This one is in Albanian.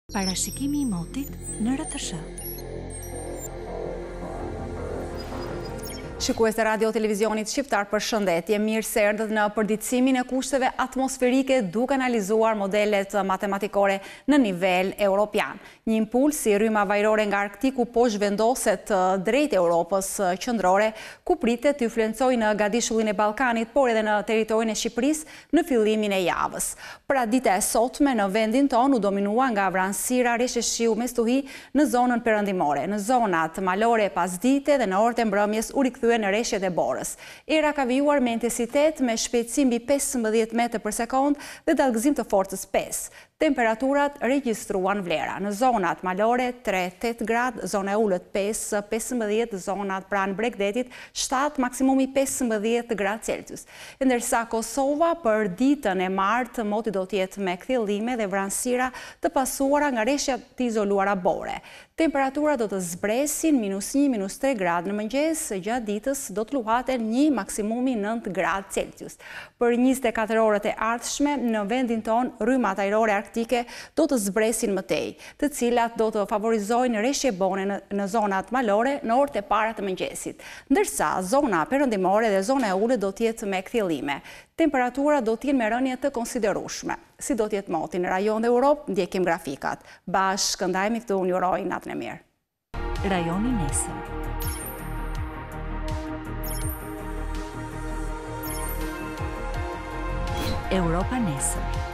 Parashikimi I motit në RTS. Shikues të radio televizionit shqiptar, përshëndetje, mirë se erdhët në përditësimin e kushteve atmosferike duke analizuar modelet matematikore në nivel europian. Një impuls si rryma vajrore nga Arktiku po zhvendoset drejt Europës qendrore, ku pritet të influencojë në gadishullin e Ballkanit, por edhe në territorin e Shqipërisë në fillimin e javës. Pra dita e sotme në vendin ton u dominua nga vranësira rreshtë shiu me stuhi në zonën perëndimore. Në zonat malore pasdite dhe në orët e mbrëmjes u rikthye në rreshtet e Borës. Era ka vijuar me intensitet me shpejtësi mbi 15 metra për sekond dhe dallgëzim të forcës 5. Temperaturat regjistruan vlera. Në zonat malore 3-8 gradë, zona e ulët 5-15, zonat pranë Bregdetit 7, maksimumi 15 gradë Celsius. Ndërsa Kosova për ditën e martë moti do të jetë me kthjellime dhe vranësira të pasuara nga rreshtat të izoluara bore. Temperaturat do të zbresin -1, -3 gradë në mëngjes, gjatë ditës do të luhaten 1, maksimumi 9 gradë Celsius. Për 24 orët e ardhshme në vendin ton, rrymat ajrore arktike do të zbresin më tej, të cilat do të favorizojnë rreshje bone në zonat malore në orët e para të mëngjesit, ndërsa zona perëndimore dhe zona e ulët do të jetë me kthjellime. Temperatura do të jenë me rënje të konsiderueshme. Si do të jetë moti në rajon dhe Europë, ndjekim grafikat. Bashkë ndajemi këtu, unë ju uroj natën e mirë. Rajoni nesër. Europa nesër.